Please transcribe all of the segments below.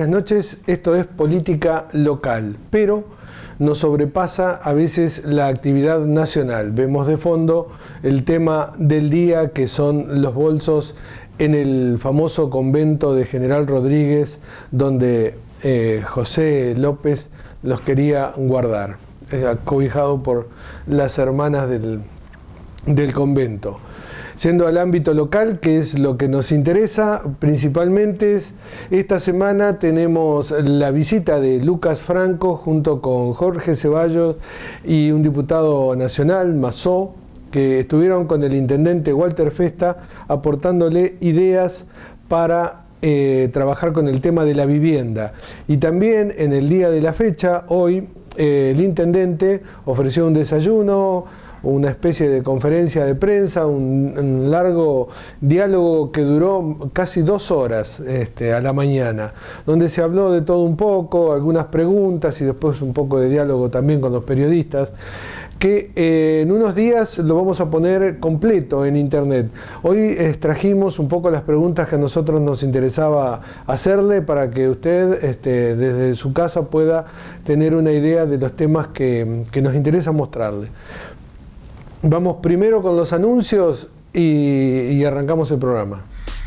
buenas noches. Esto es Política Local, pero nos sobrepasa a veces la actividad nacional. Vemos de fondo el tema del día, que son los bolsos en el famoso convento de General Rodríguez, donde José López los quería guardar, acobijado por las hermanas del convento. Yendo al ámbito local, que es lo que nos interesa, principalmente esta semana tenemos la visita de Lucas Franco junto con Jorge Ceballos y un diputado nacional, Massó, que estuvieron con el intendente Walter Festa aportándole ideas para trabajar con el tema de la vivienda. Y también en el día de la fecha, hoy, el intendente ofreció un desayuno, una especie de conferencia de prensa, un largo diálogo que duró casi 2 horas a la mañana, donde se habló de todo un poco, algunas preguntas y después un poco de diálogo también con los periodistas, que en unos días lo vamos a poner completo en internet. Hoy extrajimos un poco las preguntas que a nosotros nos interesaba hacerle para que usted desde su casa pueda tener una idea de los temas que nos interesa mostrarle. Vamos primero con los anuncios y arrancamos el programa.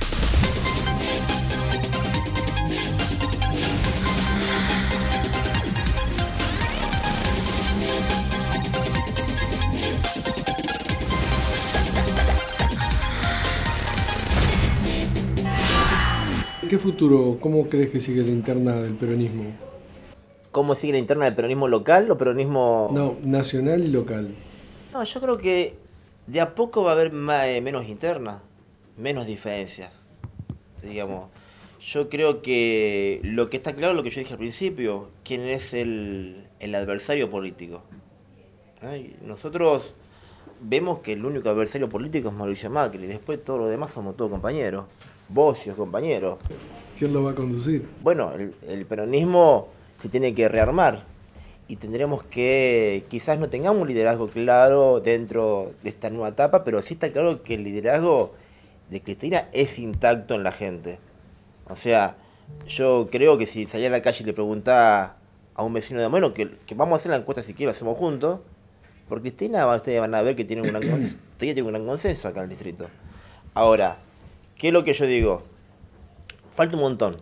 ¿Qué futuro, cómo crees que sigue la interna del peronismo? ¿Cómo sigue la interna del peronismo local o peronismo...? No, nacional y local. No, yo creo que de a poco va a haber menos interna, menos diferencias, digamos. Yo creo que lo que está claro es lo que yo dije al principio, quién es el adversario político. Nosotros vemos que el único adversario político es Mauricio Macri, después todos los demás somos todos compañeros, vos compañeros. ¿Quién lo va a conducir? Bueno, el peronismo se tiene que rearmar. Y tendremos que, quizás no tengamos un liderazgo claro dentro de esta nueva etapa, pero sí está claro que el liderazgo de Cristina es intacto en la gente. O sea, yo creo que si salía a la calle y le preguntaba a un vecino de Moreno, que vamos a hacer la encuesta si quiero, lo hacemos juntos, por Cristina ustedes van a ver que todavía tiene un gran consenso acá en el distrito. Ahora, ¿qué es lo que yo digo? Falta un montón.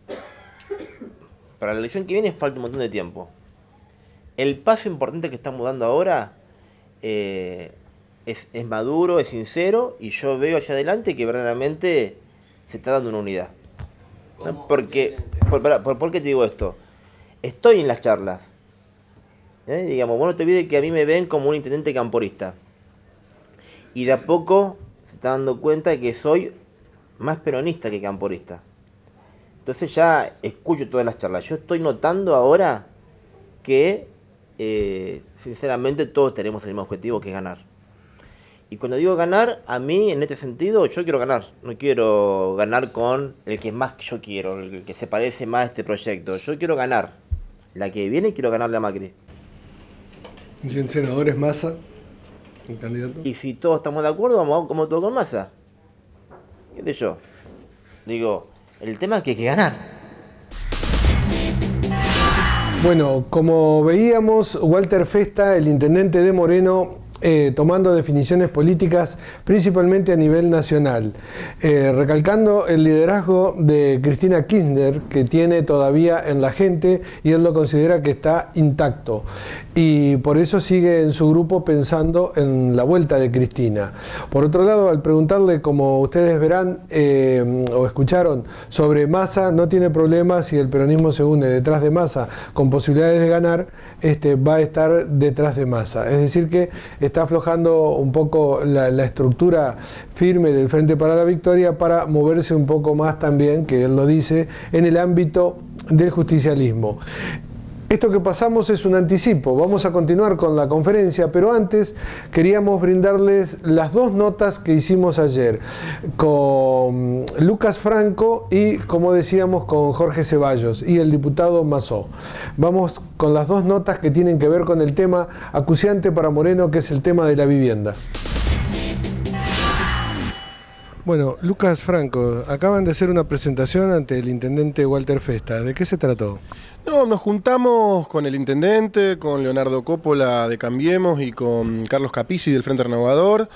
Para la elección que viene falta un montón de tiempo. El paso importante que estamos dando ahora es maduro, es sincero, y yo veo hacia adelante que verdaderamente se está dando una unidad. ¿No? Porque, ¿por qué te digo esto? Estoy en las charlas. Digamos, bueno, no te olvides que a mí me ven como un intendente camporista. Y de a poco se está dando cuenta de que soy más peronista que camporista. Entonces ya escucho todas las charlas. Yo estoy notando ahora que sinceramente todos tenemos el mismo objetivo, que es ganar. Y cuando digo ganar, a mí en este sentido yo quiero ganar. No quiero ganar con el que más yo quiero, el que se parece más a este proyecto. Yo quiero ganar. La que viene quiero ganarle a Macri. ¿Y si el senador es Massa, el candidato? Y si todos estamos de acuerdo, vamos como todo con Massa. ¿Qué sé yo? Digo, el tema es que hay que ganar. Bueno, como veíamos, Walter Festa, el intendente de Moreno, tomando definiciones políticas principalmente a nivel nacional, recalcando el liderazgo de Cristina Kirchner, que tiene todavía en la gente, y él lo considera que está intacto. Y por eso sigue en su grupo pensando en la vuelta de Cristina. Por otro lado, al preguntarle, como ustedes verán o escucharon, sobre Massa, no tiene problema si el peronismo se une detrás de Massa con posibilidades de ganar, va a estar detrás de Massa. Es decir que está aflojando un poco la estructura firme del Frente para la Victoria para moverse un poco más también, que él lo dice, en el ámbito del justicialismo. Esto que pasamos es un anticipo. Vamos a continuar con la conferencia, pero antes queríamos brindarles las 2 notas que hicimos ayer con Lucas Franco y, como decíamos, con Jorge Ceballos y el diputado Massó. Vamos con las 2 notas que tienen que ver con el tema acuciante para Moreno, que es el tema de la vivienda. Bueno, Lucas Franco, acaban de hacer una presentación ante el intendente Walter Festa. ¿De qué se trató? No, nos juntamos con el intendente, con Leonardo Coppola de Cambiemos y con Carlos Capizzi del Frente Renovador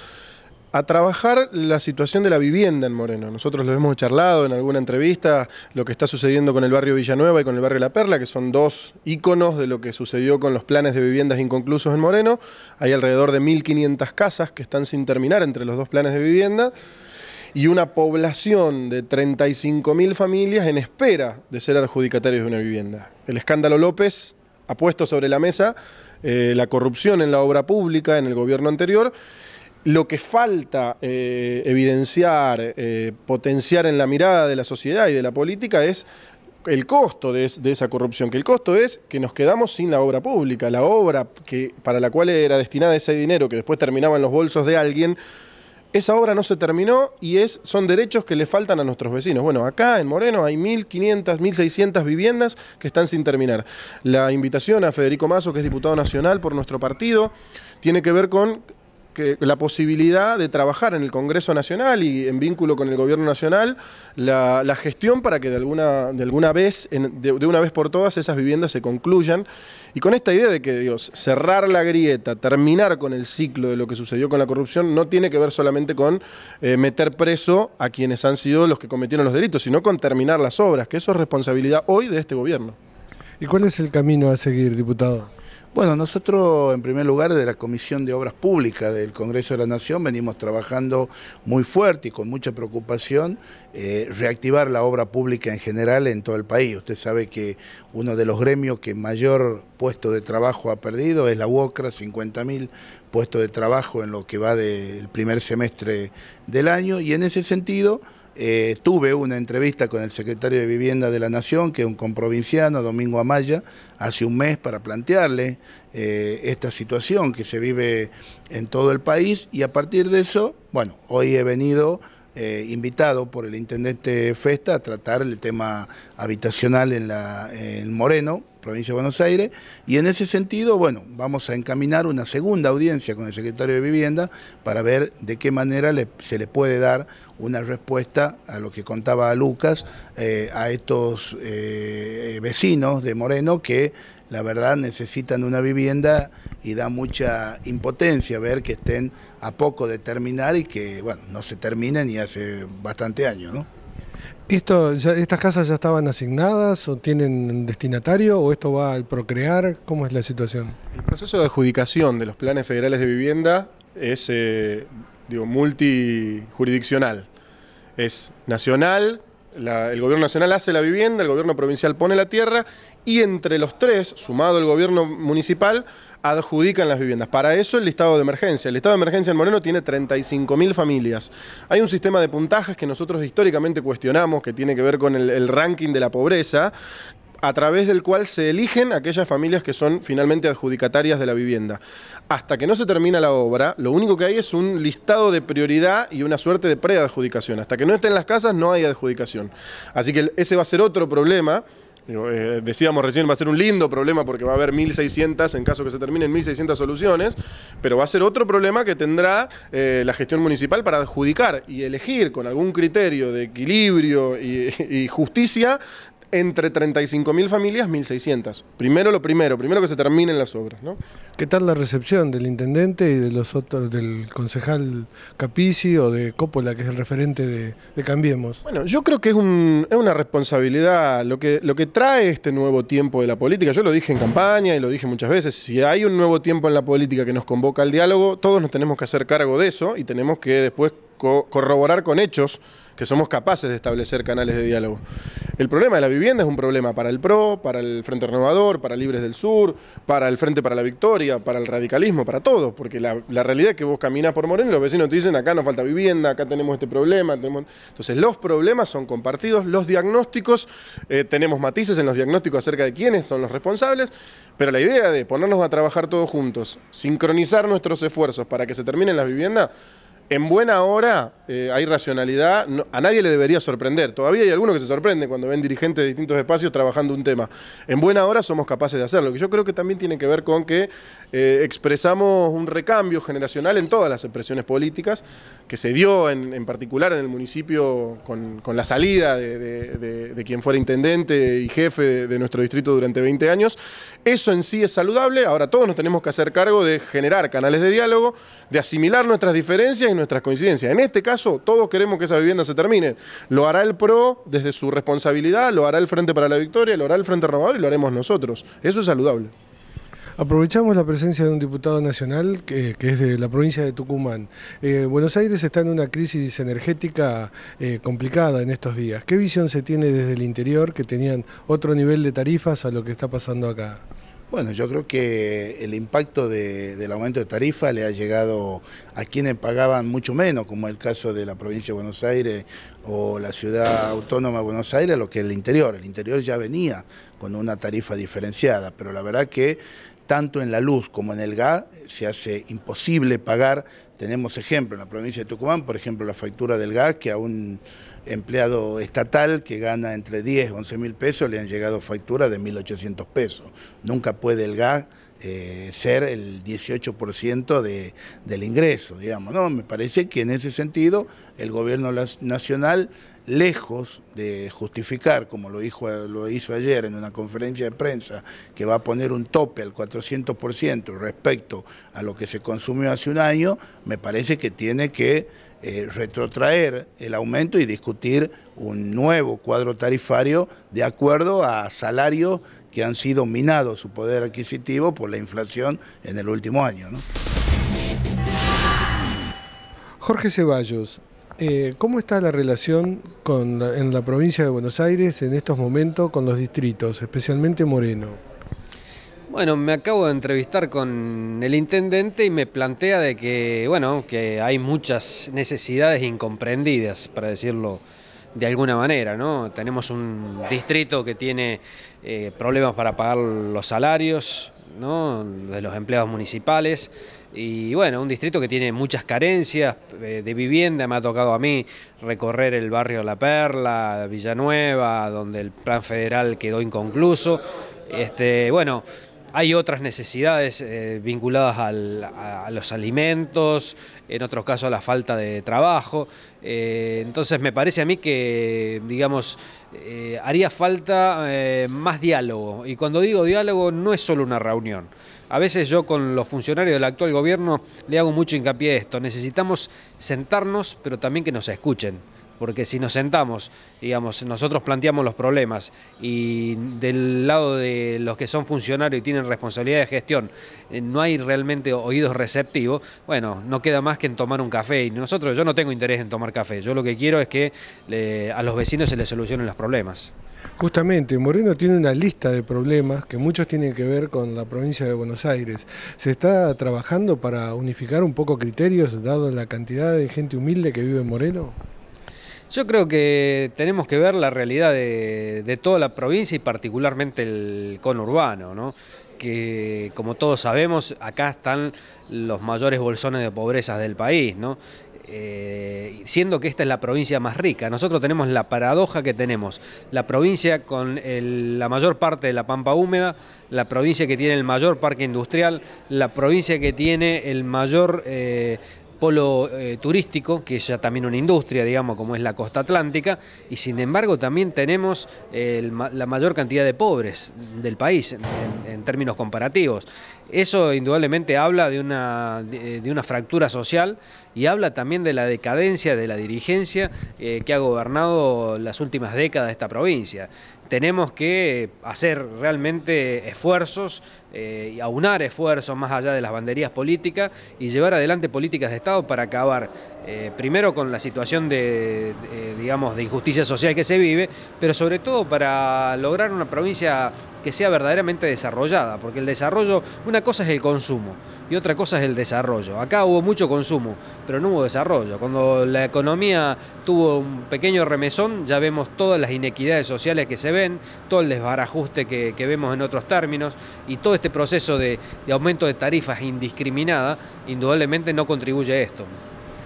a trabajar la situación de la vivienda en Moreno. Nosotros lo hemos charlado en alguna entrevista, lo que está sucediendo con el barrio Villanueva y con el barrio La Perla, que son dos íconos de lo que sucedió con los planes de viviendas inconclusos en Moreno. Hay alrededor de 1.500 casas que están sin terminar entre los dos planes de vivienda y una población de 35.000 familias en espera de ser adjudicatarios de una vivienda. El escándalo López ha puesto sobre la mesa la corrupción en la obra pública en el gobierno anterior. Lo que falta evidenciar, potenciar en la mirada de la sociedad y de la política es el costo de esa corrupción, que el costo es que nos quedamos sin la obra pública, la obra para la cual era destinada ese dinero que después terminaba en los bolsos de alguien. Esa obra no se terminó y son derechos que le faltan a nuestros vecinos. Bueno, acá en Moreno hay 1.500, 1.600 viviendas que están sin terminar. La invitación a Federico Mazo, que es diputado nacional por nuestro partido, tiene que ver con la posibilidad de trabajar en el Congreso Nacional y en vínculo con el Gobierno Nacional la gestión para que de una vez por todas esas viviendas se concluyan, y con esta idea de que cerrar la grieta, terminar con el ciclo de lo que sucedió con la corrupción, no tiene que ver solamente con meter preso a quienes han sido los que cometieron los delitos, sino con terminar las obras, que eso es responsabilidad hoy de este gobierno. ¿Y cuál es el camino a seguir, diputado? Bueno, nosotros en primer lugar de la Comisión de Obras Públicas del Congreso de la Nación venimos trabajando muy fuerte y con mucha preocupación reactivar la obra pública en general en todo el país. Usted sabe que uno de los gremios que mayor puesto de trabajo ha perdido es la UOCRA, 50.000 puestos de trabajo en lo que va del primer semestre del año, y en ese sentido tuve una entrevista con el secretario de Vivienda de la Nación, que es un comprovinciano, Domingo Amaya, hace un mes para plantearle esta situación que se vive en todo el país, y a partir de eso, bueno, hoy he venido invitado por el intendente Festa a tratar el tema habitacional en Moreno, provincia de Buenos Aires, y en ese sentido, bueno, vamos a encaminar una segunda audiencia con el secretario de Vivienda para ver de qué manera se le puede dar una respuesta a lo que contaba Lucas, a estos vecinos de Moreno que la verdad necesitan una vivienda, y da mucha impotencia ver que estén a poco de terminar y que, bueno, no se terminen y hace bastante años, ¿no? ¿Estas casas ya estaban asignadas o tienen destinatario, o esto va al Procrear? ¿Cómo es la situación? El proceso de adjudicación de los planes federales de vivienda es multijurisdiccional. Es nacional, el gobierno nacional hace la vivienda, el gobierno provincial pone la tierra, y entre los tres, sumado el gobierno municipal, adjudican las viviendas. Para eso el listado de emergencia. El listado de emergencia en Moreno tiene 35.000 familias. Hay un sistema de puntajes que nosotros históricamente cuestionamos, que tiene que ver con el ranking de la pobreza, a través del cual se eligen aquellas familias que son finalmente adjudicatarias de la vivienda. Hasta que no se termina la obra, lo único que hay es un listado de prioridad y una suerte de preadjudicación. Hasta que no estén las casas no hay adjudicación. Así que ese va a ser otro problema. Decíamos recién, va a ser un lindo problema porque va a haber 1.600, en caso que se terminen 1.600 soluciones, pero va a ser otro problema que tendrá la gestión municipal para adjudicar y elegir con algún criterio de equilibrio y justicia entre 35.000 familias, 1.600. Primero que se terminen las obras, ¿no? ¿Qué tal la recepción del intendente y de los otros, del concejal Capizzi o de Coppola, que es el referente de Cambiemos? Bueno, yo creo que es una responsabilidad lo que trae este nuevo tiempo de la política. Yo lo dije en campaña y lo dije muchas veces. Si hay un nuevo tiempo en la política que nos convoca al diálogo, todos nos tenemos que hacer cargo de eso y tenemos que después corroborar con hechos que somos capaces de establecer canales de diálogo. El problema de la vivienda es un problema para el PRO, para el Frente Renovador, para Libres del Sur, para el Frente para la Victoria, para el radicalismo, para todos, porque la realidad es que vos caminás por Moreno y los vecinos te dicen acá nos falta vivienda, acá tenemos este problema. Entonces los problemas son compartidos, los diagnósticos, tenemos matices en los diagnósticos acerca de quiénes son los responsables, pero la idea de ponernos a trabajar todos juntos, sincronizar nuestros esfuerzos para que se terminen las viviendas, En buena hora hay racionalidad, a nadie le debería sorprender. Todavía hay algunos que se sorprenden cuando ven dirigentes de distintos espacios trabajando un tema. En buena hora somos capaces de hacerlo, que yo creo que también tiene que ver con que expresamos un recambio generacional en todas las expresiones políticas, que se dio en particular en el municipio con la salida de quien fuera intendente y jefe de nuestro distrito durante 20 años. Eso en sí es saludable. Ahora todos nos tenemos que hacer cargo de generar canales de diálogo, de asimilar nuestras diferencias y nuestras coincidencias. En este caso, todos queremos que esa vivienda se termine. Lo hará el PRO desde su responsabilidad, lo hará el Frente para la Victoria, lo hará el Frente Renovador y lo haremos nosotros. Eso es saludable. Aprovechamos la presencia de un diputado nacional que es de la provincia de Tucumán. Buenos Aires está en una crisis energética complicada en estos días. ¿Qué visión se tiene desde el interior, que tenían otro nivel de tarifas a lo que está pasando acá? Bueno, yo creo que el impacto del aumento de tarifa le ha llegado a quienes pagaban mucho menos, como el caso de la provincia de Buenos Aires o la ciudad autónoma de Buenos Aires, lo que es el interior. El interior ya venía con una tarifa diferenciada, pero la verdad que tanto en la luz como en el gas se hace imposible pagar. Tenemos ejemplo en la provincia de Tucumán, por ejemplo, la factura del gas, que a un empleado estatal que gana entre 10 y 11 mil pesos le han llegado facturas de 1.800 pesos. Nunca puede el gas ser el 18% del ingreso, digamos, ¿no? Me parece que en ese sentido el gobierno nacional, lejos de justificar, como lo hizo ayer en una conferencia de prensa, que va a poner un tope al 400% respecto a lo que se consumió hace un año, me parece que tiene que retrotraer el aumento y discutir un nuevo cuadro tarifario de acuerdo a salarios que han sido minados su poder adquisitivo por la inflación en el último año, ¿no? Jorge Ceballos, ¿cómo está la relación en la provincia de Buenos Aires en estos momentos con los distritos, especialmente Moreno? Bueno, me acabo de entrevistar con el intendente y me plantea de que, bueno, que hay muchas necesidades incomprendidas, para decirlo de alguna manera, ¿no? Tenemos un distrito que tiene problemas para pagar los salarios, ¿no?, de los empleados municipales, y bueno, un distrito que tiene muchas carencias de vivienda. Me ha tocado a mí recorrer el barrio La Perla, Villanueva, donde el plan federal quedó inconcluso. Bueno, hay otras necesidades vinculadas a los alimentos, en otros casos a la falta de trabajo. Entonces me parece a mí que, digamos, haría falta más diálogo. Y cuando digo diálogo no es solo una reunión. A veces yo con los funcionarios del actual gobierno le hago mucho hincapié a esto. Necesitamos sentarnos, pero también que nos escuchen. Porque si nos sentamos, digamos, nosotros planteamos los problemas y del lado de los que son funcionarios y tienen responsabilidad de gestión no hay realmente oídos receptivos, bueno, no queda más que en tomar un café. Y yo no tengo interés en tomar café, yo lo que quiero es que a los vecinos se les solucionen los problemas. Justamente, Moreno tiene una lista de problemas que muchos tienen que ver con la provincia de Buenos Aires. ¿Se está trabajando para unificar un poco criterios, dado la cantidad de gente humilde que vive en Moreno? Yo creo que tenemos que ver la realidad de toda la provincia y particularmente el conurbano, ¿no? Que como todos sabemos, acá están los mayores bolsones de pobreza del país, ¿no? Siendo que esta es la provincia más rica. Nosotros tenemos la paradoja que tenemos, la provincia con la mayor parte de la pampa húmeda, la provincia que tiene el mayor parque industrial, la provincia que tiene el mayor polo turístico, que es ya también una industria, digamos, como es la costa atlántica, y sin embargo también tenemos la mayor cantidad de pobres del país en términos comparativos. Eso indudablemente habla de una fractura social y habla también de la decadencia de la dirigencia que ha gobernado las últimas décadas de esta provincia. Tenemos que hacer realmente esfuerzos, aunar esfuerzos más allá de las banderías políticas y llevar adelante políticas de Estado para acabar primero con la situación digamos, de injusticia social que se vive, pero sobre todo para lograr una provincia que sea verdaderamente desarrollada, porque el desarrollo, una cosa es el consumo y otra cosa es el desarrollo. Acá hubo mucho consumo, pero no hubo desarrollo. Cuando la economía tuvo un pequeño remesón, ya vemos todas las inequidades sociales que se ven, todo el desbarajuste que vemos en otros términos, y todo este proceso de aumento de tarifas indiscriminada, indudablemente no contribuye a esto.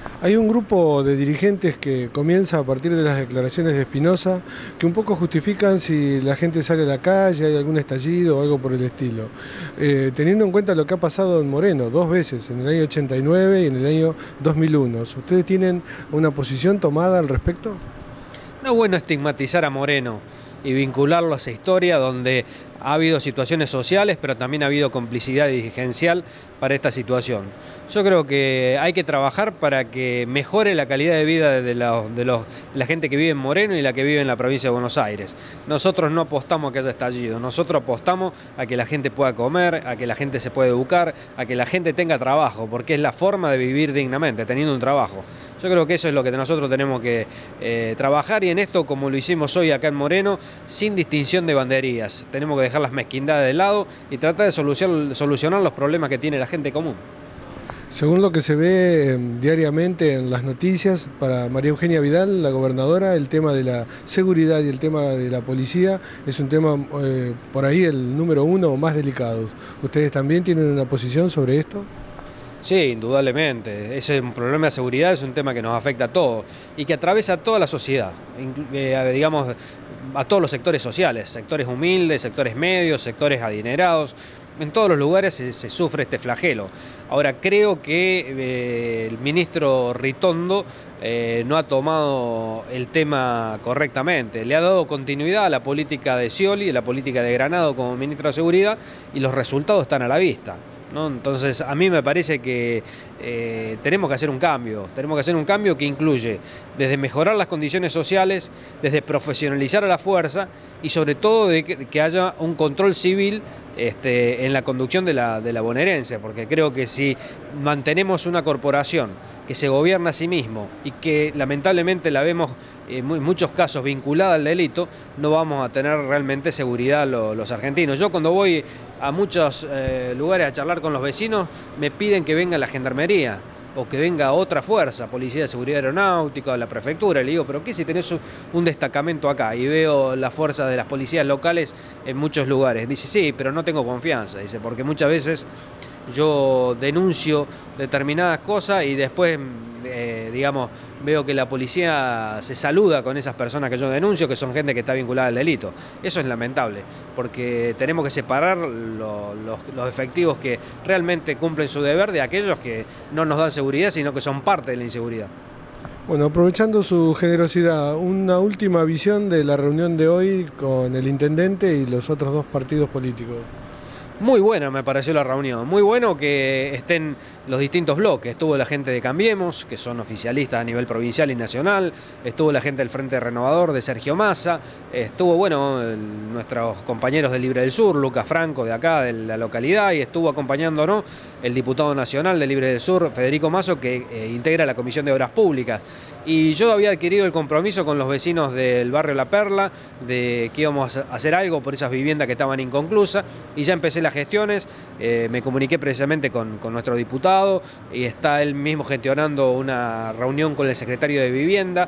Hay un grupo de dirigentes que comienza a partir de las declaraciones de Espinosa que un poco justifican si la gente sale a la calle, hay algún estallido o algo por el estilo. Teniendo en cuenta lo que ha pasado en Moreno 2 veces, en el año 89 y en el año 2001, ¿ustedes tienen una posición tomada al respecto? No es bueno estigmatizar a Moreno y vincularlo a esa historia donde ha habido situaciones sociales, pero también ha habido complicidad dirigencial para esta situación. Yo creo que hay que trabajar para que mejore la calidad de vida de la gente que vive en Moreno y la que vive en la provincia de Buenos Aires. Nosotros no apostamos a que haya estallido, nosotros apostamos a que la gente pueda comer, a que la gente se pueda educar, a que la gente tenga trabajo, porque es la forma de vivir dignamente, teniendo un trabajo. Yo creo que eso es lo que nosotros tenemos que trabajar, y en esto, como lo hicimos hoy acá en Moreno, sin distinción de banderías. Tenemos que dejar las mezquindades de lado y tratar de solucionar los problemas que tiene la gente común. Según lo que se ve diariamente en las noticias, para María Eugenia Vidal, la gobernadora, el tema de la seguridad y el tema de la policía es un tema por ahí el número 1 o más delicado. ¿Ustedes también tienen una posición sobre esto? Sí, indudablemente. Ese problema de seguridad es un tema que nos afecta a todos y que atraviesa a toda la sociedad, digamos, a todos los sectores sociales, sectores humildes, sectores medios, sectores adinerados. En todos los lugares se sufre este flagelo. Ahora, creo que el ministro Ritondo no ha tomado el tema correctamente. Le ha dado continuidad a la política de Scioli, a la política de Granado como ministro de Seguridad, y los resultados están a la vista, ¿no? Entonces, a mí me parece que tenemos que hacer un cambio que incluye desde mejorar las condiciones sociales, desde profesionalizar a la fuerza y sobre todo de que haya un control civil en la conducción de la bonaerense, porque creo que si mantenemos una corporación que se gobierna a sí mismo y que lamentablemente la vemos en muchos casos vinculada al delito, no vamos a tener realmente seguridad los argentinos. Yo cuando voy a muchos lugares a charlar con los vecinos, me piden que venga la gendarmería o que venga otra fuerza, Policía de Seguridad Aeronáutica o la Prefectura. Le digo, ¿pero qué si tenés un destacamento acá? Y veo la fuerza de las policías locales en muchos lugares. Dice, sí, pero no tengo confianza, dice, porque muchas veces yo denuncio determinadas cosas y después, digamos, veo que la policía se saluda con esas personas que yo denuncio, que son gente que está vinculada al delito. Eso es lamentable, porque tenemos que separar los efectivos que realmente cumplen su deber de aquellos que no nos dan seguridad, sino que son parte de la inseguridad. Bueno, aprovechando su generosidad, una última visión de la reunión de hoy con el intendente y los otros 2 partidos políticos. Muy buena me pareció la reunión, muy bueno que estén los distintos bloques. Estuvo la gente de Cambiemos, que son oficialistas a nivel provincial y nacional, estuvo la gente del Frente Renovador de Sergio Massa, estuvo, bueno, nuestros compañeros de Libre del Sur, Lucas Franco de acá, de la localidad, y estuvo acompañándonos el diputado nacional de Libre del Sur, Federico Mazo, que integra la Comisión de Obras Públicas. Y yo había adquirido el compromiso con los vecinos del barrio La Perla de que íbamos a hacer algo por esas viviendas que estaban inconclusas, y ya empecé las gestiones. Me comuniqué precisamente con nuestro diputado y está él mismo gestionando una reunión con el secretario de Vivienda,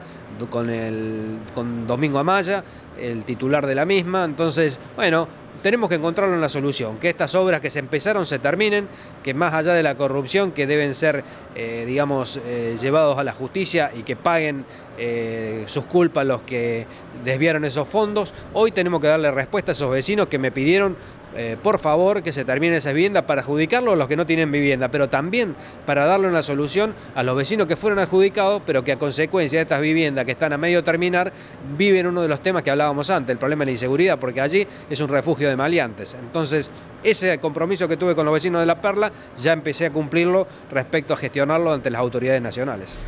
con Domingo Amaya, el titular de la misma. Entonces, bueno, tenemos que encontrarle una solución, que estas obras que se empezaron se terminen, que más allá de la corrupción, que deben ser, digamos, llevados a la justicia y que paguen sus culpas los que desviaron esos fondos. Hoy tenemos que darle respuesta a esos vecinos que me pidieron, por favor, que se termine esa vivienda para adjudicarlo a los que no tienen vivienda, pero también para darle una solución a los vecinos que fueron adjudicados, pero que a consecuencia de estas viviendas que están a medio terminar, viven uno de los temas que hablábamos antes, el problema de la inseguridad, porque allí es un refugio de maleantes. Entonces, ese compromiso que tuve con los vecinos de La Perla, ya empecé a cumplirlo respecto a gestionarlo ante las autoridades nacionales.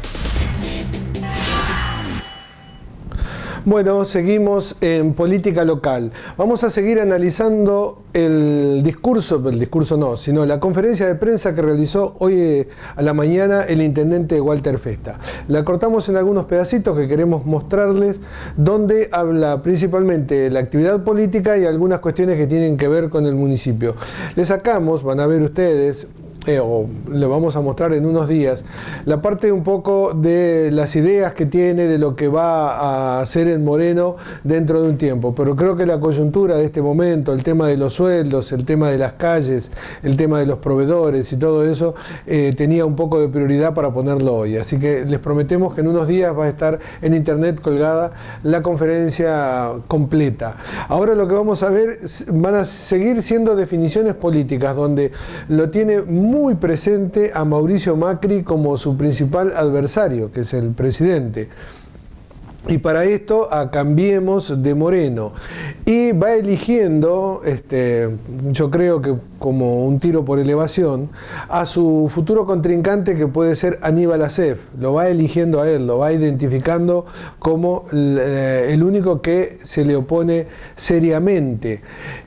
Bueno, seguimos en política local. Vamos a seguir analizando el discurso no, sino la conferencia de prensa que realizó hoy a la mañana el intendente Walter Festa. La cortamos en algunos pedacitos que queremos mostrarles, donde habla principalmente de la actividad política y algunas cuestiones que tienen que ver con el municipio. Le sacamos, van a ver ustedes, o le vamos a mostrar en unos días, la parte un poco de las ideas que tiene, de lo que va a hacer en Moreno dentro de un tiempo. Pero creo que la coyuntura de este momento, el tema de los sueldos, el tema de las calles, el tema de los proveedores y todo eso, tenía un poco de prioridad para ponerlo hoy. Así que les prometemos que en unos días va a estar en internet colgada la conferencia completa. Ahora lo que vamos a ver van a seguir siendo definiciones políticas, donde lo tiene muy presente a Mauricio Macri como su principal adversario, que es el presidente. Y para esto a Cambiemos de Moreno. Y va eligiendo, yo creo que como un tiro por elevación, a su futuro contrincante, que puede ser Aníbal Acef. Lo va eligiendo a él, lo va identificando como el único que se le opone seriamente.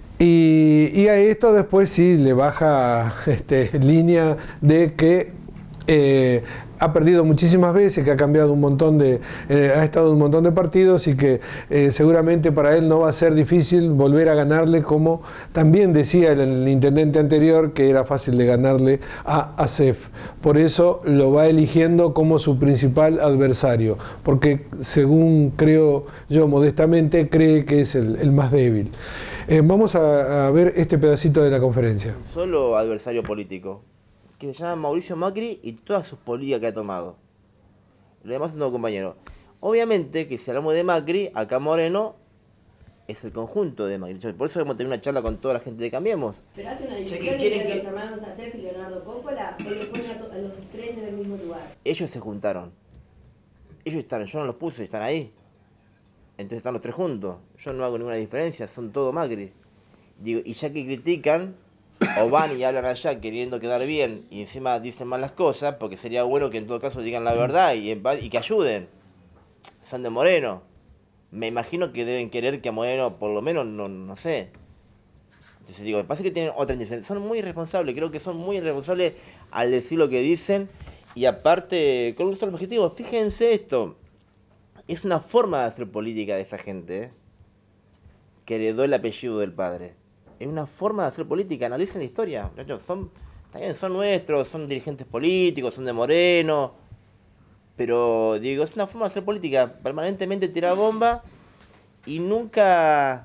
Y a esto después sí le baja línea de que ha perdido muchísimas veces, que ha cambiado un montón ha estado en un montón de partidos y que seguramente para él no va a ser difícil volver a ganarle, como también decía el intendente anterior, que era fácil de ganarle a Acef. Por eso lo va eligiendo como su principal adversario, porque según creo yo modestamente, cree que es el más débil. Vamos a ver este pedacito de la conferencia. Solo adversario político, que se llama Mauricio Macri y todas sus políticas que ha tomado. Lo demás es un nuevo compañero. Obviamente que si hablamos de Macri, acá Moreno es el conjunto de Macri. Por eso hemos tenido una charla con toda la gente de Cambiemos. Pero hace una división entre los hermanos Acef y Leonardo Coppola, él le pone a los tres en el mismo lugar. Ellos se juntaron. Ellos están, yo no los puse, están ahí. Entonces están los tres juntos. Yo no hago ninguna diferencia, son todo Macri. Digo, y ya que critican, o van y hablan allá queriendo quedar bien y encima dicen mal las cosas, porque sería bueno que en todo caso digan la verdad y que ayuden. Son de Moreno. Me imagino que deben querer que a Moreno, por lo menos, no sé. Entonces digo, me parece que tienen otra intención. Son muy irresponsables, creo que son muy irresponsables al decir lo que dicen, y aparte, con un solo objetivo. Fíjense esto, es una forma de hacer política de esa gente, que heredó el apellido del padre. Es una forma de hacer política, analicen la historia. Son nuestros, son dirigentes políticos, son de Moreno, pero digo, es una forma de hacer política, permanentemente tirar bomba y nunca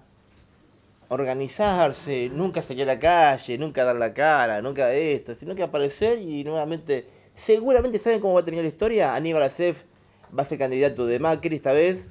organizarse, nunca salir a la calle, nunca dar la cara, nunca esto, sino que aparecer y nuevamente, seguramente saben cómo va a terminar la historia. Aníbal Acef va a ser candidato de Macri esta vez,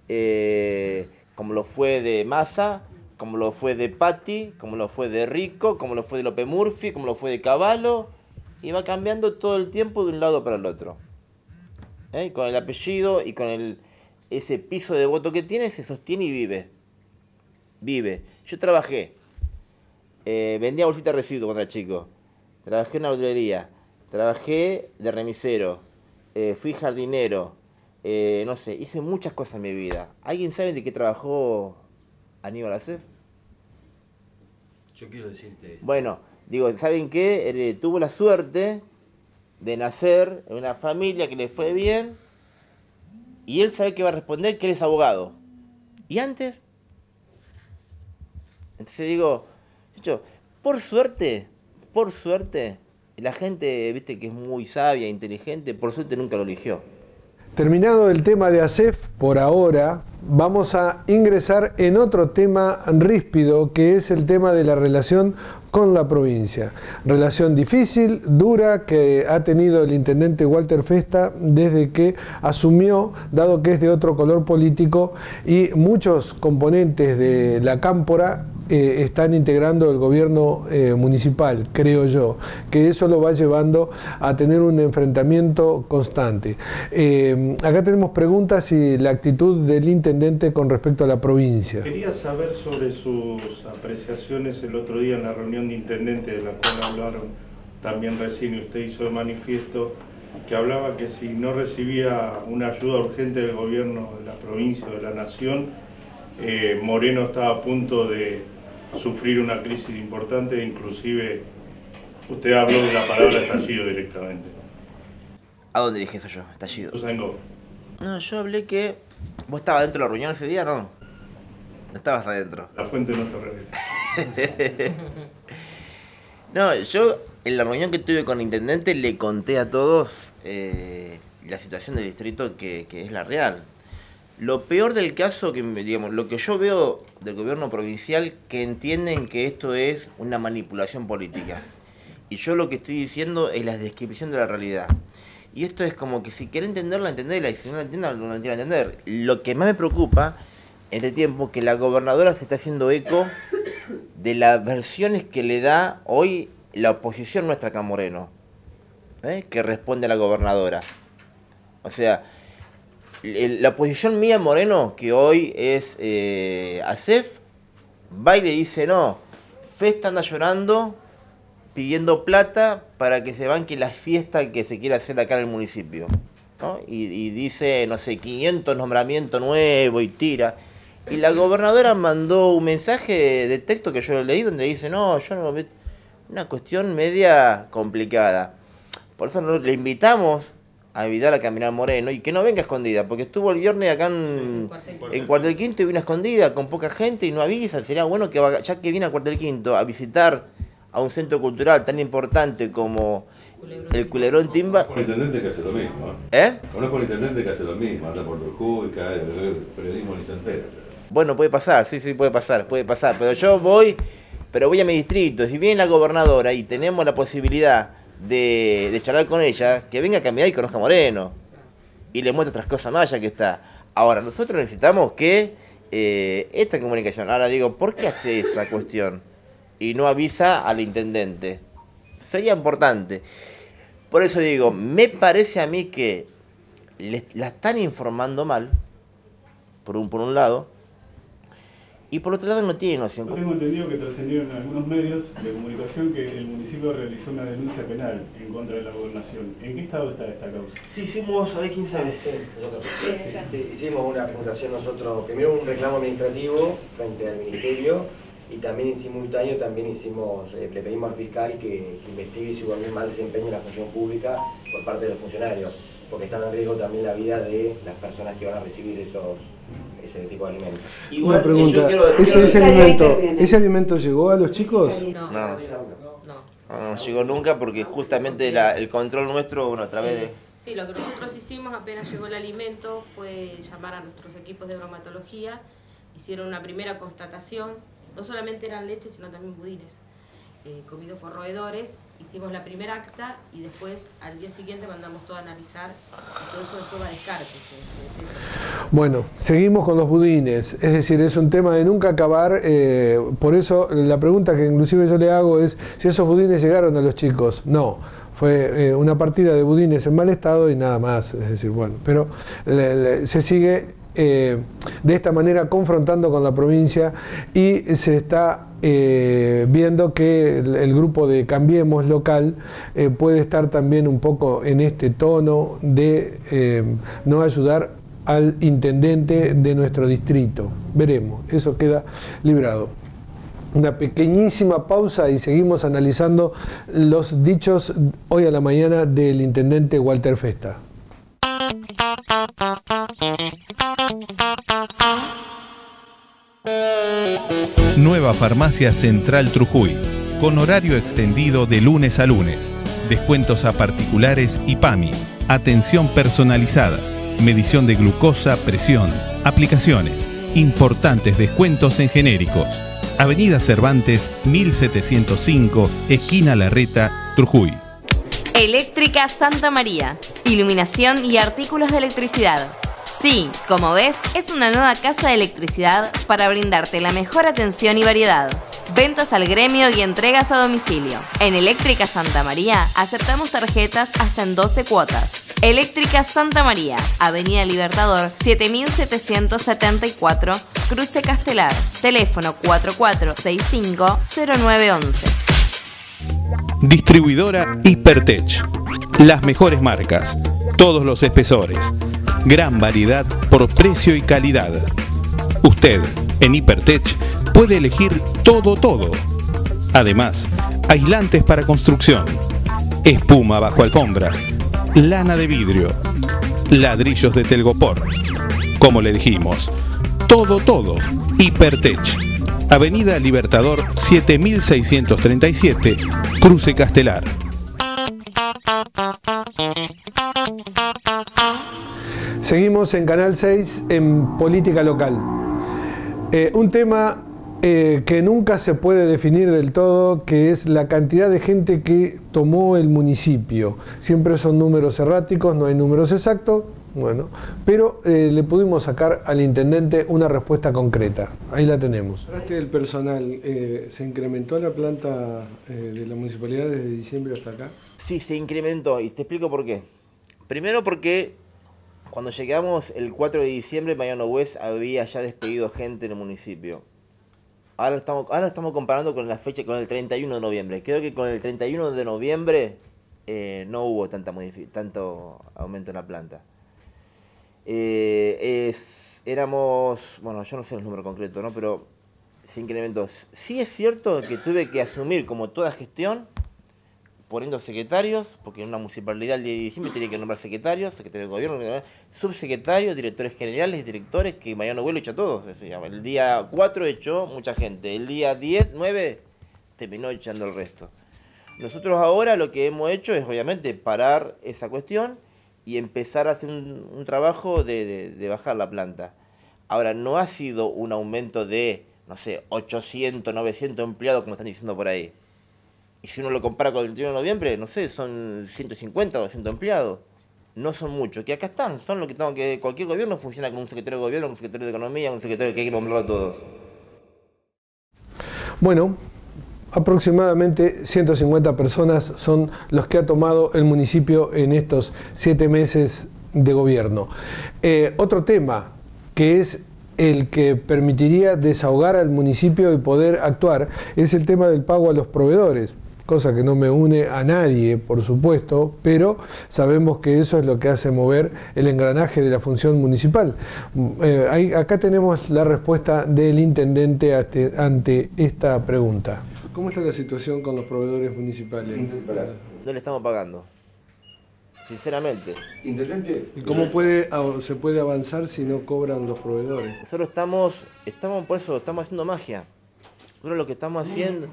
como lo fue de Massa, como lo fue de Patti, como lo fue de Rico, como lo fue de López Murphy, como lo fue de Cavallo, y va cambiando todo el tiempo de un lado para el otro. Con el apellido y con ese piso de voto que tiene, se sostiene y vive. Vive. Yo trabajé, vendía bolsitas de residuos cuando era chico, trabajé en una verdulería, trabajé de remisero, fui jardinero, no sé, hice muchas cosas en mi vida. ¿Alguien sabe de qué trabajó Aníbal Acef? Yo quiero decirte... Bueno, digo, ¿saben qué? Tuvo la suerte de nacer en una familia que le fue bien, y él sabe que va a responder que él es abogado. ¿Y antes? Entonces digo, por suerte, la gente, viste, que es muy sabia, inteligente, por suerte nunca lo eligió. Terminado el tema de Acef, por ahora, vamos a ingresar en otro tema ríspido, que es el tema de la relación con la provincia. Relación difícil, dura, que ha tenido el intendente Walter Festa desde que asumió, dado que es de otro color político, y muchos componentes de la cámpora están integrando el gobierno municipal, creo yo, que eso lo va llevando a tener un enfrentamiento constante. Acá tenemos preguntas y la actitud del intendente con respecto a la provincia. Quería saber sobre sus apreciaciones el otro día en la reunión de intendentes, de la cual hablaron también recién, y usted hizo el manifiesto, que hablaba que si no recibía una ayuda urgente del gobierno de la provincia o de la nación, Moreno estaba a punto de sufrir una crisis importante, inclusive usted habló de la palabra estallido directamente. ¿A dónde dije eso yo? Estallido. No, yo hablé que... ¿Vos estabas dentro de la reunión ese día, no? No estabas adentro. La fuente no se revela. No, yo En la reunión que tuve con el intendente le conté a todos la situación del distrito que es la real. Lo peor del caso, digamos, lo que yo veo del gobierno provincial, que entienden que esto es una manipulación política. Y yo lo que estoy diciendo es la descripción de la realidad. Y esto es como que si quiere entenderla, entendela, y si no la entiende, no la entiende a entender. Lo que más me preocupa en este tiempo es que la gobernadora se está haciendo eco de las versiones que le da hoy la oposición nuestra acá en Moreno, que responde a la gobernadora. O sea, la oposición mía en Moreno, que hoy es ASEF, va y le dice, no, Festa anda llorando, pidiendo plata para que se banque la fiesta que se quiere hacer acá en el municipio, ¿no? Y dice, no sé, 500 nombramientos nuevos y tira. Y la gobernadora mandó un mensaje de texto que yo lo leí donde dice, no, yo no... Una cuestión media complicada. Por eso le invitamos a Vidal a caminar Moreno y que no venga escondida, porque estuvo el viernes acá en Cuartel Quinto y vino escondida con poca gente y no avisa. Sería bueno que ya que viene a Cuartel Quinto a visitar a un centro cultural tan importante como el Culebrón Timba. Conozco un intendente que hace lo mismo. Conozco un intendente que hace lo mismo, anda por Turjuy, cae, el periodismo ni se entera. Bueno, puede pasar, sí, puede pasar. Pero yo voy a mi distrito. Si viene la gobernadora y tenemos la posibilidad de charlar con ella, que venga a caminar y conozca a Moreno. Y le muestre otras cosas más ya que está. Ahora, nosotros necesitamos que esta comunicación, ahora digo, ¿por qué hace esa cuestión? Y no avisa al intendente. Sería importante. Por eso digo, me parece a mí que la están informando mal, por un lado, y por otro lado no tiene noción. Yo tengo entendido que trascendieron en algunos medios de comunicación que el municipio realizó una denuncia penal en contra de la gobernación. ¿En qué estado está esta causa? Sí, hicimos, ¿sabés quién sabe? Sí, nosotros. Sí, hicimos una presentación nosotros, primero un reclamo administrativo frente al ministerio y también en simultáneo le pedimos al fiscal que investigue si hubo algún mal desempeño en la función pública por parte de los funcionarios, porque está en riesgo también la vida de las personas que van a recibir ese tipo de alimentos. Igual, una pregunta, ¿ese alimento llegó a los chicos? No llegó nunca porque justamente el control nuestro, bueno, a través de... Sí, lo que nosotros hicimos apenas llegó el alimento fue llamar a nuestros equipos de bromatología, hicieron una primera constatación, no solamente eran leches sino también budines comidos por roedores. Hicimos la primera acta y después al día siguiente mandamos todo a analizar y todo eso después va a descarte. Bueno, seguimos con los budines, es decir, es un tema de nunca acabar, por eso la pregunta que inclusive yo le hago es si esos budines llegaron a los chicos. No, fue una partida de budines en mal estado y nada más, es decir, bueno, pero se sigue de esta manera confrontando con la provincia y se está viendo que el grupo de Cambiemos local puede estar también un poco en este tono de no ayudar al intendente de nuestro distrito. Veremos, eso queda librado. Una pequeñísima pausa y seguimos analizando los dichos hoy a la mañana del intendente Walter Festa. Nueva Farmacia Central Trujuy, con horario extendido de lunes a lunes, descuentos a particulares y PAMI, atención personalizada, medición de glucosa, presión, aplicaciones, importantes descuentos en genéricos. Avenida Cervantes 1705, esquina Larreta, Trujuy. Eléctrica Santa María, iluminación y artículos de electricidad. Sí, como ves, es una nueva casa de electricidad para brindarte la mejor atención y variedad. Ventas al gremio y entregas a domicilio. En Eléctrica Santa María aceptamos tarjetas hasta en 12 cuotas. Eléctrica Santa María, Avenida Libertador 7774, Cruce Castelar. Teléfono 4465-0911. Distribuidora Hipertech. Las mejores marcas, todos los espesores. Gran variedad por precio y calidad. Usted, en Hipertech, puede elegir todo. Además, aislantes para construcción, espuma bajo alfombra, lana de vidrio, ladrillos de telgopor. Como le dijimos, todo. Hipertech. Avenida Libertador 7637, Cruce Castelar. Seguimos en Canal 6 en Política Local. Un tema que nunca se puede definir del todo, que es la cantidad de gente que tomó el municipio. Siempre son números erráticos, no hay números exactos, bueno, pero le pudimos sacar al intendente una respuesta concreta. Ahí la tenemos. Hablaste del personal, ¿se incrementó la planta de la municipalidad desde diciembre hasta acá? Sí, se incrementó y te explico por qué. Primero porque cuando llegamos el 4 de diciembre, Mariano West había ya despedido gente en el municipio. Ahora estamos comparando con la fecha, con el 31 de noviembre. Creo que con el 31 de noviembre no hubo tanto aumento en la planta. Éramos, bueno, yo no sé el número concreto, ¿no? Pero se incrementó. Sí es cierto que tuve que asumir, como toda gestión, poniendo secretarios, porque en una municipalidad el día de diciembre tiene que nombrar secretarios, secretarios de gobierno, subsecretarios, directores generales, directores, que Mariano West lo echó a todos. El día 4 echó mucha gente, el día 10, 9, terminó echando el resto. Nosotros ahora lo que hemos hecho es obviamente parar esa cuestión y empezar a hacer un trabajo de bajar la planta. Ahora, no ha sido un aumento de, no sé, 800, 900 empleados como están diciendo por ahí. Y si uno lo compara con el 31 de noviembre, no sé, son 150 o 200 empleados. No son muchos, que acá están, son lo que tengo que... Cualquier gobierno funciona con un secretario de gobierno, un secretario de economía, un secretario que hay que nombrar a todos. Bueno, aproximadamente 150 personas son los que ha tomado el municipio en estos 7 meses de gobierno. Otro tema que es el que permitiría desahogar al municipio y poder actuar es el tema del pago a los proveedores, cosa que no me une a nadie, por supuesto, pero sabemos que eso es lo que hace mover el engranaje de la función municipal. Acá tenemos la respuesta del intendente ante esta pregunta. ¿Cómo está la situación con los proveedores municipales? No le estamos pagando, sinceramente. Intendente. ¿Y cómo se puede avanzar si no cobran los proveedores? Nosotros estamos por eso, estamos haciendo magia. Nosotros lo que estamos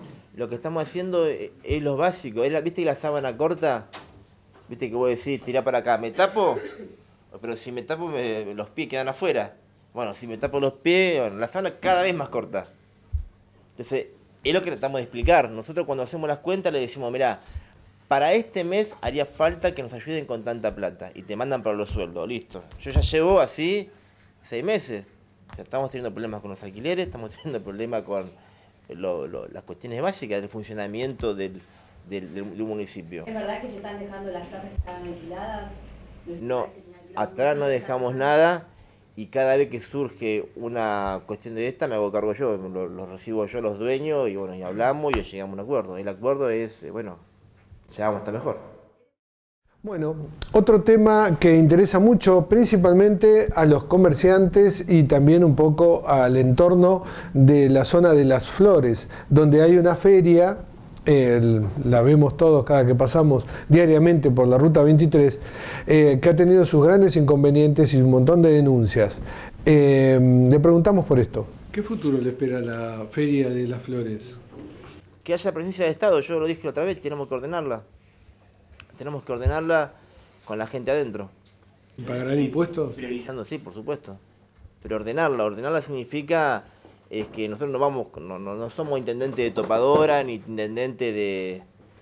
haciendo es lo básico. ¿Viste que la sábana corta? ¿Viste que vos decís, tirá para acá, me tapo? Pero si me tapo, los pies quedan afuera. Bueno, si me tapo los pies, bueno, la sábana cada vez más corta. Entonces, es lo que tratamos de explicar. Nosotros cuando hacemos las cuentas le decimos, mirá, para este mes haría falta que nos ayuden con tanta plata. Y te mandan para los sueldos, listo. Yo ya llevo así 6 meses. Ya estamos teniendo problemas con los alquileres, estamos teniendo problemas con las cuestiones básicas del funcionamiento del municipio. ¿Es verdad que se están dejando las casas que estaban alquiladas? No, atrás no dejamos nada. Y cada vez que surge una cuestión de esta, me hago cargo yo, lo recibo yo, los dueños, y bueno, y hablamos y llegamos a un acuerdo. El acuerdo es, bueno, ya vamos a estar mejor. Bueno, otro tema que interesa mucho, principalmente a los comerciantes y también un poco al entorno de la zona de Las Flores, donde hay una feria, la vemos todos cada que pasamos diariamente por la Ruta 23, que ha tenido sus grandes inconvenientes y un montón de denuncias. Le preguntamos por esto. ¿Qué futuro le espera a la Feria de Las Flores? Que haya presencia de Estado, yo lo dije la otra vez, tenemos que ordenarla. Tenemos que ordenarla con la gente adentro. ¿Y pagarán impuestos? Priorizando, sí, por supuesto. Pero ordenarla significa es que nosotros no somos intendente de topadora ni intendente de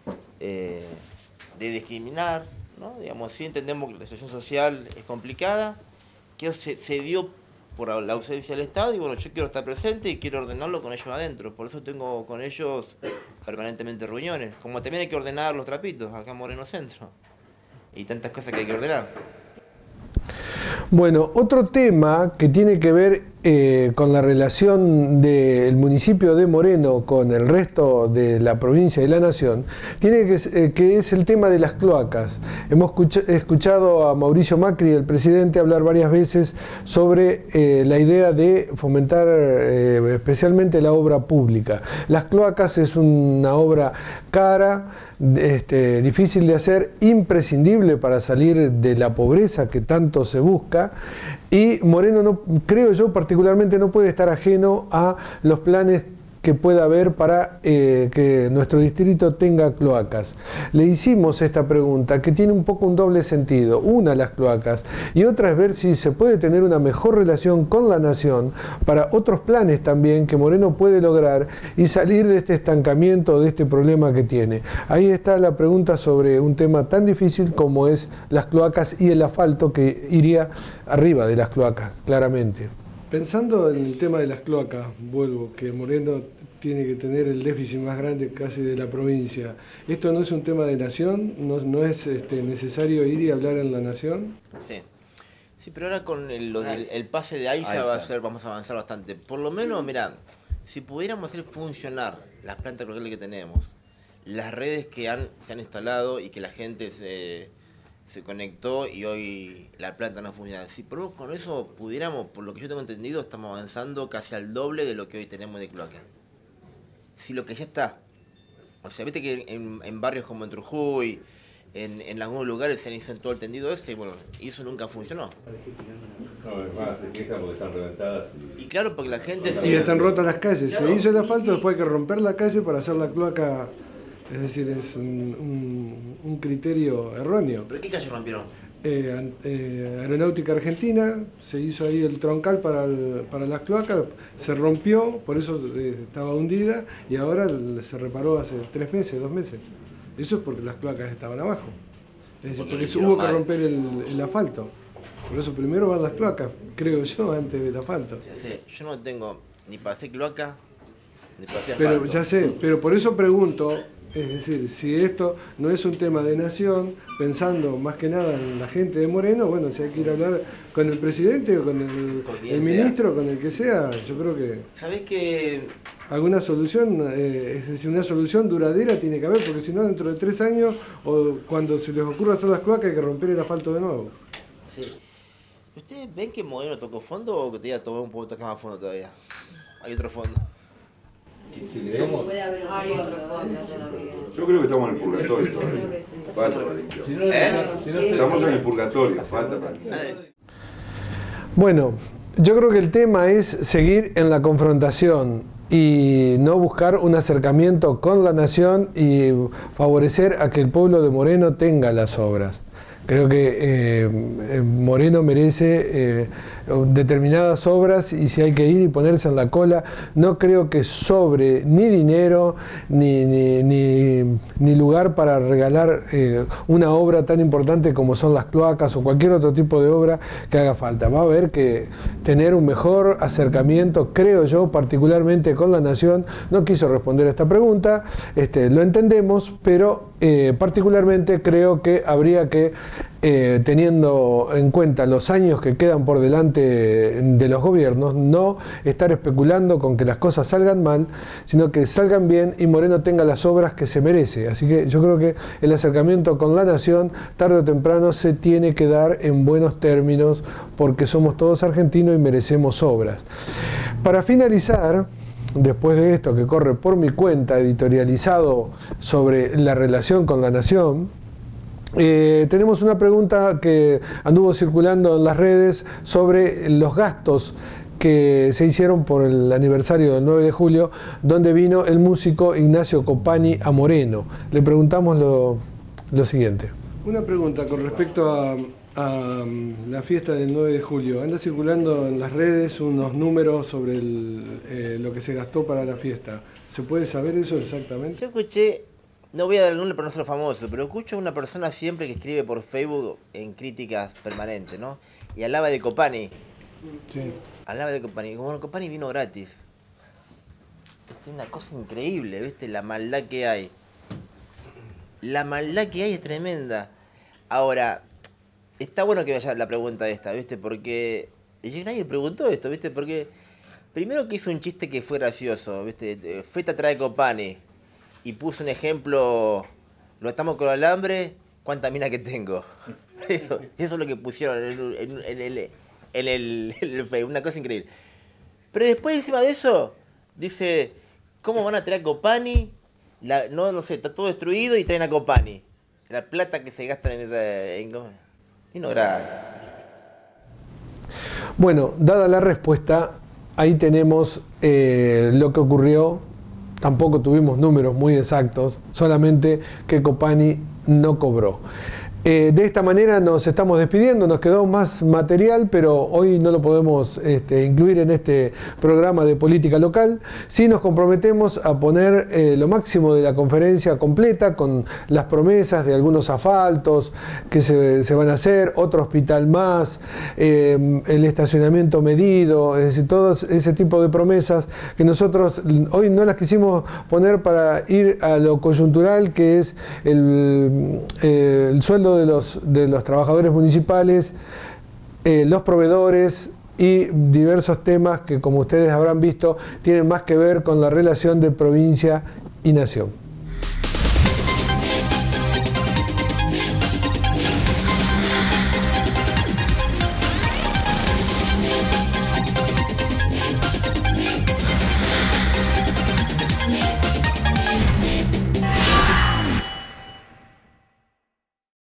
discriminar, ¿no? Digamos, sí entendemos que la situación social es complicada, que se dio por la ausencia del Estado y bueno, yo quiero estar presente y quiero ordenarlo con ellos adentro. Por eso tengo con ellos permanentemente reuniones. Como también hay que ordenar los trapitos acá en Moreno Centro y tantas cosas que hay que ordenar. Bueno, otro tema que tiene que ver con la relación del municipio de Moreno con el resto de la provincia y la nación, que es el tema de las cloacas. Hemos escuchado a Mauricio Macri, el presidente, hablar varias veces sobre la idea de fomentar especialmente la obra pública. Las cloacas es una obra cara, difícil de hacer, imprescindible para salir de la pobreza que tanto se busca, y Moreno, creo yo particularmente, no puede estar ajeno a los planes que pueda haber para que nuestro distrito tenga cloacas. Le hicimos esta pregunta que tiene un poco un doble sentido. Una, las cloacas, y otra es ver si se puede tener una mejor relación con la Nación para otros planes también que Moreno puede lograr y salir de este estancamiento, de este problema que tiene. Ahí está la pregunta sobre un tema tan difícil como es las cloacas y el asfalto que iría arriba de las cloacas, claramente. Pensando en el tema de las cloacas, vuelvo, que Moreno tiene que tener el déficit más grande casi de la provincia. ¿Esto no es un tema de nación? ¿No es necesario ir y hablar en la nación? Sí. Sí, pero ahora con el pase de AISA vamos a avanzar bastante. Por lo menos, mirá, si pudiéramos hacer funcionar las plantas locales que tenemos, las redes que se han instalado y que la gente se conectó y hoy la planta no funciona. Si por con eso pudiéramos, por lo que yo tengo entendido, estamos avanzando casi al doble de lo que hoy tenemos de cloaca. Si lo que ya está, o sea, viste que en barrios como en Trujuy, en algunos lugares se han hecho todo el tendido y bueno, y eso nunca funcionó. No, es más, se quejan porque están reventadas. Y claro, porque la gente y están rotas las calles. Claro, se hizo el asfalto, después hay que romper la calle para hacer la cloaca. Es decir, es un criterio erróneo. ¿Pero qué calle rompieron? Aeronáutica Argentina, se hizo ahí el troncal para las cloacas, se rompió, por eso estaba hundida y ahora se reparó hace 3 meses, 2 meses. Eso es porque las cloacas estaban abajo. Es decir, porque hubo que romper el asfalto. Por eso primero van las cloacas, creo yo, antes del asfalto. Ya sé, yo no tengo ni para hacer cloaca, ni para hacer asfalto. Pero ya sé, pero por eso pregunto. Es decir, si esto no es un tema de nación, pensando más que nada en la gente de Moreno, bueno, si hay que ir a hablar con el presidente o con el ministro, con el que sea, yo creo que... ¿Sabés que alguna solución, es decir, una solución duradera tiene que haber, porque si no, dentro de 3 años, o cuando se les ocurra hacer las cloacas, hay que romper el asfalto de nuevo. Sí. ¿Ustedes ven que Moreno tocó fondo o que te iba a tomar un poco más fondo todavía? Hay otro fondo. Si leemos, puede haber otro fondo todavía. Yo creo que estamos en el purgatorio todavía. Falta para limpiar. Estamos en el purgatorio, falta para limpiar. Bueno, yo creo que el tema es seguir en la confrontación y no buscar un acercamiento con la nación y favorecer a que el pueblo de Moreno tenga las obras. Creo que Moreno merece determinadas obras y si hay que ir y ponerse en la cola, no creo que sobre ni dinero ni lugar para regalar una obra tan importante como son las cloacas o cualquier otro tipo de obra que haga falta. Va a haber que tener un mejor acercamiento, creo yo, particularmente con la nación. No quiso responder a esta pregunta, lo entendemos, pero particularmente creo que habría que, teniendo en cuenta los años que quedan por delante de los gobiernos, no estar especulando con que las cosas salgan mal, sino que salgan bien y Moreno tenga las obras que se merece. Así que yo creo que el acercamiento con la nación, tarde o temprano, se tiene que dar en buenos términos, porque somos todos argentinos y merecemos obras. Para finalizar, después de esto que corre por mi cuenta, editorializado sobre la relación con la nación, tenemos una pregunta que anduvo circulando en las redes sobre los gastos que se hicieron por el aniversario del 9 de julio, donde vino el músico Ignacio Copani a Moreno. Le preguntamos lo siguiente. Una pregunta con respecto a la fiesta del 9 de julio. Anda circulando en las redes unos números sobre lo que se gastó para la fiesta. ¿Se puede saber eso exactamente? Yo escuché, no voy a dar el nombre para no ser famoso, pero escucho a una persona siempre que escribe por Facebook en críticas permanentes, ¿no? Y hablaba de Copani. Sí. Hablaba de Copani. Como Copani vino gratis. Es una cosa increíble, ¿viste? La maldad que hay. La maldad que hay es tremenda. Ahora, está bueno que vaya la pregunta esta, ¿viste? Porque nadie preguntó esto, ¿viste? Porque primero que hizo un chiste que fue gracioso, ¿viste? Feta trae Copani y puso un ejemplo, lo atamos con alambre, ¿cuánta mina que tengo? Eso es lo que pusieron en el Facebook, una cosa increíble. Pero después encima de eso, dice, ¿cómo van a traer a Copani? No sé, está todo destruido y traen a Copani. La plata que se gasta y no gratis. Bueno, dada la respuesta, ahí tenemos lo que ocurrió tampoco tuvimos números muy exactos, solamente que Copani no cobró. De esta manera nos estamos despidiendo, nos quedó más material, pero hoy no lo podemos incluir en este programa de política local. Sí nos comprometemos a poner lo máximo de la conferencia completa con las promesas de algunos asfaltos que se van a hacer, otro hospital más, el estacionamiento medido, es decir, todo ese tipo de promesas que nosotros hoy no las quisimos poner para ir a lo coyuntural, que es el sueldo de los trabajadores municipales, los proveedores y diversos temas que, como ustedes habrán visto, tienen más que ver con la relación de provincia y nación.